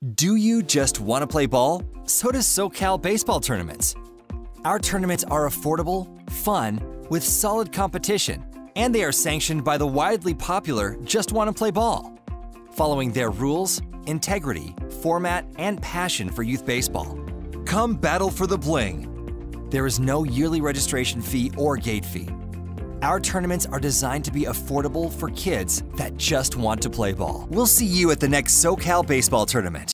Do you just want to play ball? So does SoCal baseball tournaments. Our tournaments are affordable, fun, with solid competition, and they are sanctioned by the widely popular Just Want to Play Ball, following their rules, integrity, format, and passion for youth baseball. Come battle for the bling. There is no yearly registration fee or gate fee. Our tournaments are designed to be affordable for kids that just want to play ball. We'll see you at the next SoCal baseball tournament.